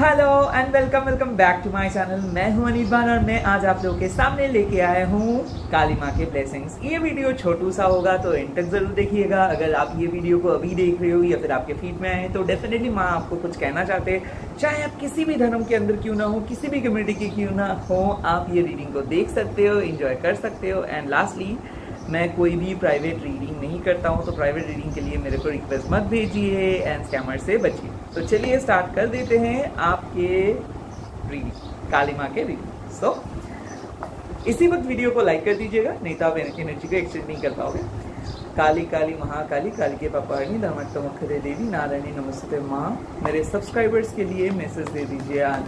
Hello and welcome back to my channel. मैं हूं अनिबान और मैं आज आप लोगों के सामने लेके आया हूं काली माँ के ब्लेसिंग्स। ये वीडियो छोटू सा होगा तो एंड तक जरूर देखिएगा। अगर आप ये वीडियो को अभी देख रहे हो या फिर आपके फीड में आए तो डेफिनेटली माँ आपको कुछ कहना चाहते हैं। चाहे आप किसी भी धर्म के अंदर क्यों ना हो, किसी भी कम्युनिटी के क्यों ना हो, आप ये रीडिंग को देख सकते हो, इंजॉय कर सकते हो। एंड लास्टली, मैं कोई भी प्राइवेट रीडिंग नहीं करता हूँ, तो प्राइवेट रीडिंग के लिए मेरे को रिक्वेस्ट मत भेजिए एंड स्कैमर से बचिए। तो चलिए स्टार्ट कर देते हैं आपके रीडिंग, काली माँ के रीडिंग। सो इसी वक्त वीडियो को लाइक कर दीजिएगा, नहीं तो आप एनर्जी को एक्सचेंज नहीं कर पाओगे। काली काली महाकाली, काली के पापाणी, नमस्तमुखरे देवी, नारायणी नमस्ते माँ। मेरे सब्सक्राइबर्स के लिए मैसेज दे दीजिए आज।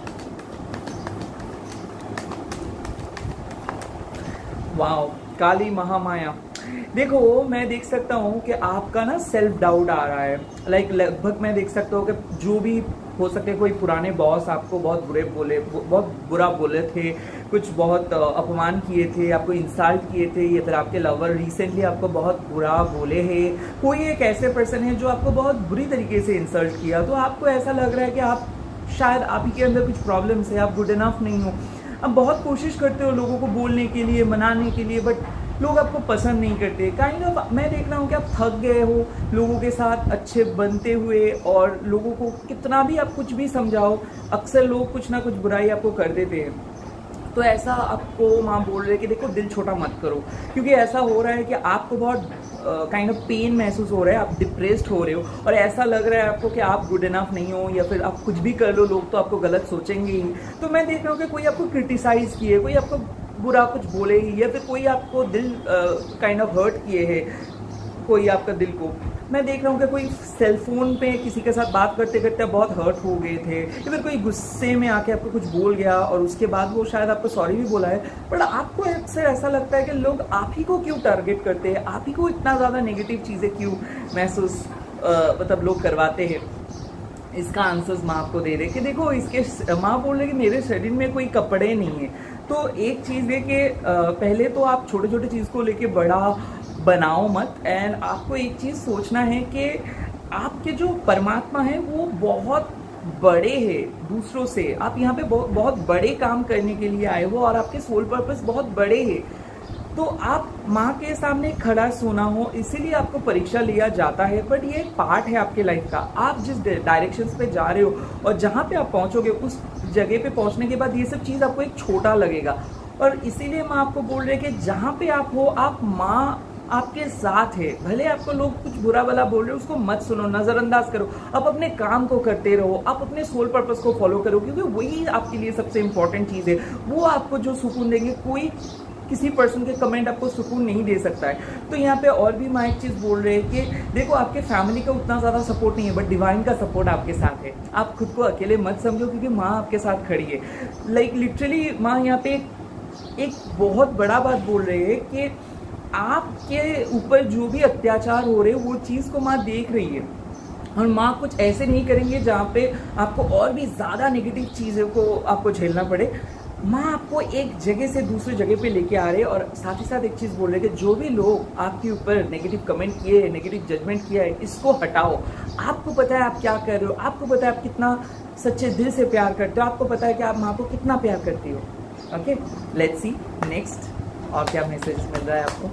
वाओ, काली महामाया। देखो, मैं देख सकता हूँ कि आपका ना सेल्फ डाउट आ रहा है। लगभग मैं देख सकता हूँ कि जो भी हो सके, कोई पुराने बॉस आपको बहुत बहुत बुरा बोले थे, कुछ बहुत अपमान किए थे, आपको इंसल्ट किए थे, या फिर आपके लवर रिसेंटली आपको बहुत बुरा बोले हैं। कोई एक ऐसे पर्सन है जो आपको बहुत बुरी तरीके से इंसल्ट किया, तो आपको ऐसा लग रहा है कि आप शायद आप ही के अंदर कुछ प्रॉब्लम्स है, आप गुड इनफ नहीं हो। आप बहुत कोशिश करते हो लोगों को बोलने के लिए, मनाने के लिए, बट लोग आपको पसंद नहीं करते। काइंड ऑफ मैं देख रहा हूँ कि आप थक गए हो लोगों के साथ अच्छे बनते हुए, और लोगों को कितना भी आप कुछ भी समझाओ, अक्सर लोग कुछ ना कुछ बुराई आपको कर देते हैं। तो ऐसा आपको माँ बोल रहे हैं कि देखो, दिल छोटा मत करो, क्योंकि ऐसा हो रहा है कि आपको बहुत काइंड ऑफ पेन महसूस हो रहा है, आप डिप्रेस्ड हो रहे हो, और ऐसा लग रहा है आपको कि आप गुड इनफ नहीं हो, या फिर आप कुछ भी कर लो लोग तो आपको गलत सोचेंगे ही। तो मैं देख रहा हूँ कि कोई आपको क्रिटिसाइज किए, कोई आपको बुरा कुछ बोले ही, या फिर कोई आपको दिल काइंड ऑफ हर्ट किए है, कोई आपका दिल को। मैं देख रहा हूँ कि कोई सेलफोन पे किसी के साथ बात करते करते बहुत हर्ट हो गए थे, या फिर कोई गुस्से में आके आपको कुछ बोल गया और उसके बाद वो शायद आपको सॉरी भी बोला है। बट आपको अक्सर ऐसा लगता है कि लोग आप ही को क्यों टारगेट करते हैं, आप ही को इतना ज़्यादा नेगेटिव चीज़ें क्यों महसूस मतलब लोग करवाते हैं। इसका आंसर्स माँ आपको दे रहे कि देखो, इसके माँ बोल रहे कि मेरे शरीर में कोई कपड़े नहीं है। तो एक चीज़ है कि पहले तो आप छोटे छोटे चीज़ को लेके बड़ा बनाओ मत। एंड आपको एक चीज़ सोचना है कि आपके जो परमात्मा है वो बहुत बड़े हैं दूसरों से। आप यहाँ पे बहुत बड़े काम करने के लिए आए हो, और आपके सोल पर्पस बहुत बड़े हैं। तो आप माँ के सामने खड़ा सोना हो, इसीलिए आपको परीक्षा लिया जाता है। बट ये एक पार्ट है आपके लाइफ का। आप जिस डायरेक्शंस पे जा रहे हो और जहाँ पे आप पहुँचोगे, उस जगह पे पहुँचने के बाद ये सब चीज़ आपको एक छोटा लगेगा। और इसीलिए माँ आपको बोल रहे हैं कि जहाँ पे आप हो, आप माँ आपके साथ है। भले आपको लोग कुछ बुरा भला बोल रहे हो, उसको मत सुनो, नज़रअंदाज करो। आप अपने काम को करते रहो, आप अपने सोल पर्पस को फॉलो करो, क्योंकि वही आपके लिए सबसे इंपॉर्टेंट चीज़ है। वो आपको जो सुकून देंगे, कोई किसी पर्सन के कमेंट आपको सुकून नहीं दे सकता है। तो यहाँ पे और भी माँ एक चीज़ बोल रहे हैं कि देखो, आपके फैमिली का उतना ज़्यादा सपोर्ट नहीं है, बट डिवाइन का सपोर्ट आपके साथ है। आप खुद को अकेले मत समझो, क्योंकि माँ आपके साथ खड़ी है। लिटरली माँ यहाँ पे एक बहुत बड़ा बात बोल रहे हैं कि आपके ऊपर जो भी अत्याचार हो रहे हैं, वो चीज़ को माँ देख रही है। और माँ कुछ ऐसे नहीं करेंगे जहाँ पे आपको और भी ज़्यादा नेगेटिव चीज़ों को आपको झेलना पड़े। माँ आपको एक जगह से दूसरी जगह पे लेके आ रहे हैं। और साथ ही साथ एक चीज़ बोल रहे हैं कि जो भी लोग आपके ऊपर नेगेटिव कमेंट किए हैं, नेगेटिव जजमेंट किया है, इसको हटाओ। आपको पता है आप क्या कर रहे हो, आपको पता है आप कितना सच्चे दिल से प्यार करते हो, आपको पता है कि आप माँ को कितना प्यार करती हो। ओके, लेट्स सी नेक्स्ट और क्या मैसेज मिल रहा है आपको।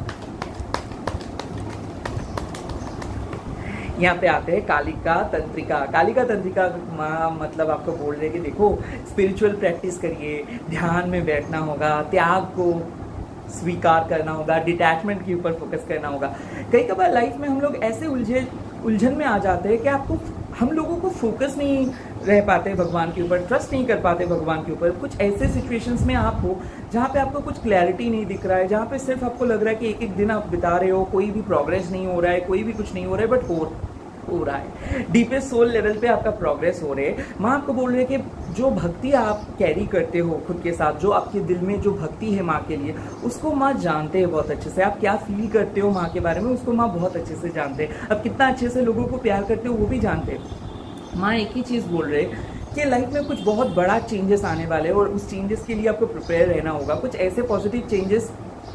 यहाँ पे आते हैं कालिका तंत्रिका। कालिका तंत्रिका माँ मतलब आपको बोल रहे हैं कि देखो, स्पिरिचुअल प्रैक्टिस करिए, ध्यान में बैठना होगा, त्याग को स्वीकार करना होगा, डिटैचमेंट के ऊपर फोकस करना होगा। कई कबार लाइफ में हम लोग ऐसे उलझन में आ जाते हैं कि हम लोगों को फोकस नहीं रह पाते भगवान के ऊपर, ट्रस्ट नहीं कर पाते भगवान के ऊपर। कुछ ऐसे सिचुएशंस में आप हो जहाँ पे आपको कुछ क्लैरिटी नहीं दिख रहा है, जहाँ पे सिर्फ आपको लग रहा है कि एक एक दिन आप बिता रहे हो, कोई भी प्रोग्रेस नहीं हो रहा है, कोई भी कुछ नहीं हो रहा है, बट हो रहा है। डीपेस्ट सोल लेवल पे आपका प्रोग्रेस हो रहे है। माँ आपको बोल रहे हैं कि जो भक्ति आप कैरी करते हो खुद के साथ, जो आपके दिल में जो भक्ति है माँ के लिए, उसको माँ जानते हैं बहुत अच्छे से। आप क्या फील करते हो माँ के बारे में, उसको माँ बहुत अच्छे से जानते हैं। आप कितना अच्छे से लोगों को प्यार करते हो, वो भी जानते हैं। माँ एक ही चीज़ बोल रहे हैं कि लाइफ में कुछ बहुत बड़ा चेंजेस आने वाले हैं, और उस चेंजेस के लिए आपको प्रिपेयर रहना होगा। कुछ ऐसे पॉजिटिव चेंजेस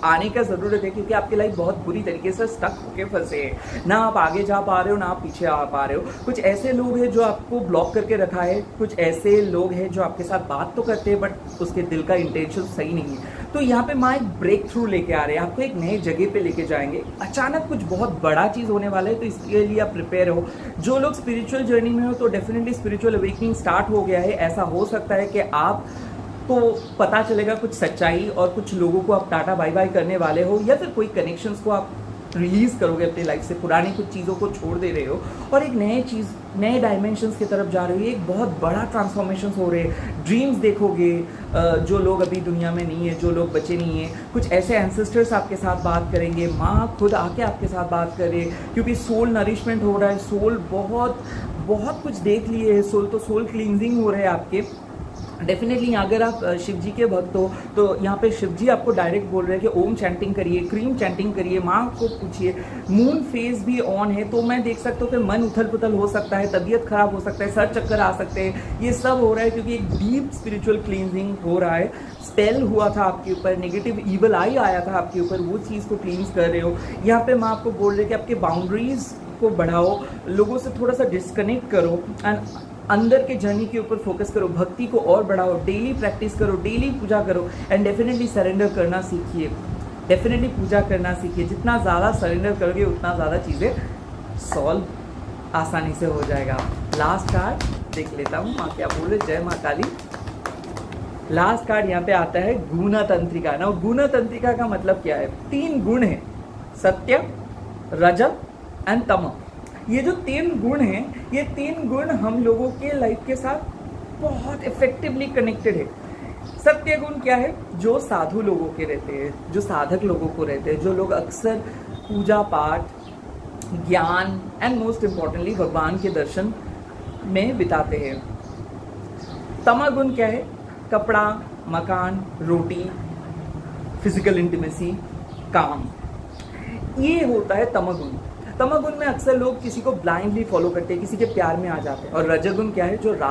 आने का ज़रूरत है, क्योंकि आपकी लाइफ बहुत बुरी तरीके से स्टक होके फंसे हैं। ना आप आगे जा पा रहे हो, ना आप पीछे आ पा रहे हो। कुछ ऐसे लोग हैं जो आपको ब्लॉक करके रखा है, कुछ ऐसे लोग हैं जो आपके साथ बात तो करते हैं बट उसके दिल का इंटेंशन सही नहीं है। तो यहाँ पे माँ एक ब्रेक थ्रू लेके आ रहे हैं, आपको एक नए जगह पे लेके जाएंगे। अचानक कुछ बहुत बड़ा चीज़ होने वाला है, तो इसके लिए आप प्रिपेयर हो। जो लोग स्पिरिचुअल जर्नी में हो तो डेफिनेटली स्पिरिचुअल अवेकनिंग स्टार्ट हो गया है। ऐसा हो सकता है कि आप को पता चलेगा कुछ सच्चाई, और कुछ लोगों को आप टाटा बाय बाय करने वाले हो, या फिर कोई कनेक्शंस को आप रिलीज करोगे अपनी लाइफ से, पुरानी कुछ चीज़ों को छोड़ दे रहे हो और एक नए डायमेंशंस की तरफ जा रहे हो। एक बहुत बड़ा ट्रांसफॉर्मेशन हो रहे हैं। ड्रीम्स देखोगे, जो लोग अभी दुनिया में नहीं है, जो लोग बचे नहीं हैं, कुछ ऐसे एंसेस्टर्स आपके साथ बात करेंगे, माँ खुद आके आपके साथ बात करे, क्योंकि सोल नरिशमेंट हो रहा है। सोल बहुत कुछ देख लिए है, सोल क्लींजिंग हो रहे हैं आपके। डेफिनेटली अगर आप शिव जी के भक्त हो तो यहाँ पे शिव जी आपको डायरेक्ट बोल रहे हैं कि ओम चैंटिंग करिए, क्रीम चैंटिंग करिए, माँ को पूछिए। मून फेज भी ऑन है, तो मैं देख सकता हूँ कि मन उथल पुथल हो सकता है, तबीयत खराब हो सकता है, सर चक्कर आ सकते हैं। ये सब हो रहा है क्योंकि एक डीप स्पिरिचुअल क्लींजिंग हो रहा है। स्पेल हुआ था आपके ऊपर, नेगेटिव ईवल आई आया था आपके ऊपर, वो चीज़ को क्लींस कर रहे हो। यहाँ पे माँ आपको बोल रहे हैं कि आपके बाउंड्रीज को बढ़ाओ, लोगों से थोड़ा सा डिस्कनेक्ट करो एंड अंदर के जर्नी के ऊपर फोकस करो, भक्ति को और बढ़ाओ, डेली प्रैक्टिस करो, डेली पूजा करो एंड डेफिनेटली सरेंडर करना सीखिए। डेफिनेटली पूजा करना सीखिए। जितना ज़्यादा सरेंडर करोगे उतना ज़्यादा चीज़ें सॉल्व आसानी से हो जाएगा। लास्ट कार्ड देख लेता हूँ, माँ क्या बोल रहे। जय माँ काली। लास्ट कार्ड यहाँ पे आता है गुना तंत्रिका। ना गुना तंत्रिका का मतलब क्या है? 3 गुण है, सत्य, रज एंड तम। ये जो 3 गुण हैं, ये 3 गुण हम लोगों के लाइफ के साथ बहुत इफेक्टिवली कनेक्टेड है। सत्य गुण क्या है? जो साधु लोगों के रहते हैं, जो साधक लोगों को रहते हैं, जो लोग अक्सर पूजा पाठ, ज्ञान एंड मोस्ट इम्पॉर्टेंटली भगवान के दर्शन में बिताते हैं। तमा गुण क्या है? कपड़ा, मकान, रोटी, फिजिकल इंटीमेसी, काम, ये होता है तमगुण। तमगुण में अक्सर लोग किसी को ब्लाइंडली फॉलो करते हैं, किसी के प्यार में आ जाते हैं। और रजगुण क्या है? जो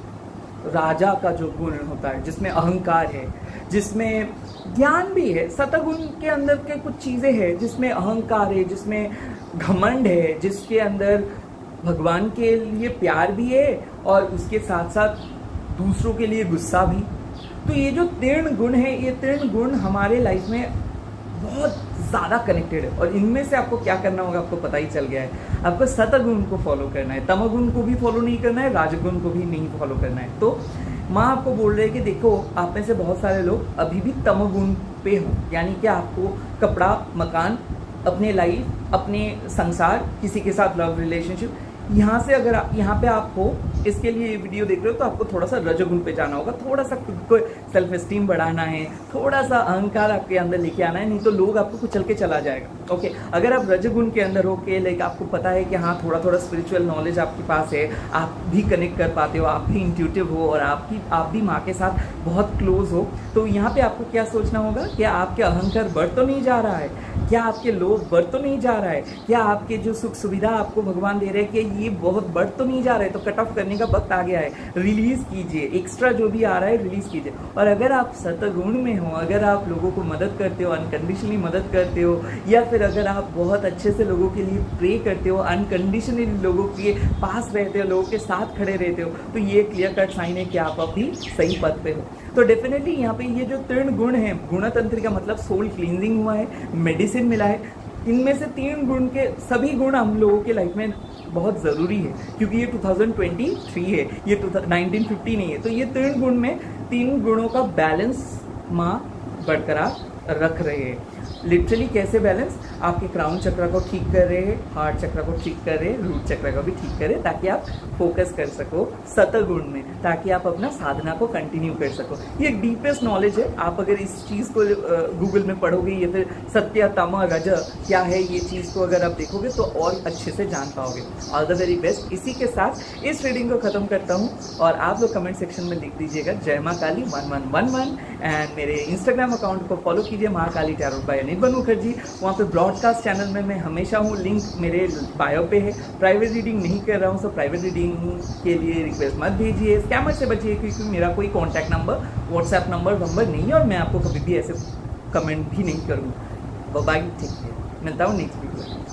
राजा का जो गुण होता है, जिसमें अहंकार है, जिसमें ज्ञान भी है। सतगुण के अंदर के कुछ चीज़ें हैं जिसमें अहंकार है, जिसमें घमंड है, जिसके अंदर भगवान के लिए प्यार भी है और उसके साथ साथ दूसरों के लिए गुस्सा भी। तो ये जो 3 गुण है, ये 3 गुण हमारे लाइफ में बहुत ज़्यादा कनेक्टेड है। और इनमें से आपको क्या करना होगा आपको पता ही चल गया है। आपको सतगुण को फॉलो करना है, तमगुण को भी फॉलो नहीं करना है, राजगुण को भी नहीं फॉलो करना है। तो माँ आपको बोल रहे हैं कि देखो, आप में से बहुत सारे लोग अभी भी तमगुण पे हो, यानी कि आपको कपड़ा, मकान, अपने लाइफ, अपने संसार, किसी के साथ लव रिलेशनशिप, यहाँ से अगर यहाँ पे आप हो, इसके लिए ये वीडियो देख रहे हो, तो आपको थोड़ा सा रजोगुण पे जाना होगा। थोड़ा सा खुद को सेल्फ एस्टीम बढ़ाना है, थोड़ा सा अहंकार आपके अंदर लेके आना है, नहीं तो लोग आपको कुचल के चला जाएगा। ओके, अगर आप रजोगुण के अंदर हो के लाइक आपको पता है कि हाँ थोड़ा थोड़ा स्पिरिचुअल नॉलेज आपके पास है, आप भी कनेक्ट कर पाते हो, आप भी इंट्यूटिव हो और आप भी माँ के साथ बहुत क्लोज हो, तो यहाँ पे आपको क्या सोचना होगा? क्या आपके अहंकार बढ़ तो नहीं जा रहा है? क्या आपके लोभ बढ़ तो नहीं जा रहा है? क्या आपके जो सुख सुविधा आपको भगवान दे रहे हैं, कि ये बहुत बढ़ तो नहीं जा रहा है? तो कट ऑफ करने का वक्त आ गया है, रिलीज कीजिए। एक्स्ट्रा जो भी आ रहा है रिलीज कीजिए। और अगर आप सतगुण में हो, अगर आप लोगों को मदद करते हो, अनकंडीशनली मदद करते हो, या फिर अगर आप बहुत अच्छे से लोगों के लिए प्रे करते हो, अनकंडीशनली लोगों के पास रहते हो, लोगों के साथ खड़े रहते हो, तो ये क्लियर कट साइन है कि आप अभी सही पथ पे हो। तो डेफिनेटली यहाँ पे ये जो 3 गुण हैं, गुणतंत्र का मतलब सोल क्लींजिंग हुआ है, मेडिसिन मिला है। इनमें से 3 गुण के सभी गुण हम लोगों के लाइफ में बहुत ज़रूरी है, क्योंकि ये 2023 है, ये 1950 नहीं है। तो ये 3 गुण में 3 गुणों का बैलेंस माँ बरकरार रख रहे हैं। लिटरली कैसे बैलेंस? आपके क्राउन चक्र को ठीक कर रहे हैं, हार्ट चक्र को ठीक कर रहे हैं, रूट चक्र को भी ठीक कर रहे हैं, ताकि आप फोकस कर सको सतगुण में, ताकि आप अपना साधना को कंटिन्यू कर सको। ये डीपेस्ट नॉलेज है। आप अगर इस चीज़ को गूगल में पढ़ोगे या फिर सत्य तम रज क्या है ये चीज़ को अगर आप देखोगे तो और अच्छे से जान पाओगे। All the very best. इसी के साथ इस रीडिंग को ख़त्म करता हूँ और आप लोग कमेंट सेक्शन में लिख दीजिएगा जय माँ काली 1111 एंड मेरे इंस्टाग्राम अकाउंट को फॉलो कीजिए माँ काली टैरोट बाय अनिर्बन मुखर्जी। वहाँ पे ब्रॉडकास्ट चैनल में मैं हमेशा हूँ, लिंक मेरे बायो पे है। प्राइवेट रीडिंग नहीं कर रहा हूँ, सो प्राइवेट रीडिंग के लिए रिक्वेस्ट मत भेजिए। स्कैमर से बचिए, क्योंकि मेरा कोई कॉन्टैक्ट नंबर, व्हाट्सएप नंबर नहीं है और मैं आपको कभी भी ऐसे कमेंट भी नहीं करूँ। बाय, ठीक है, मिलता हूँ नेक्स्ट वीडियो।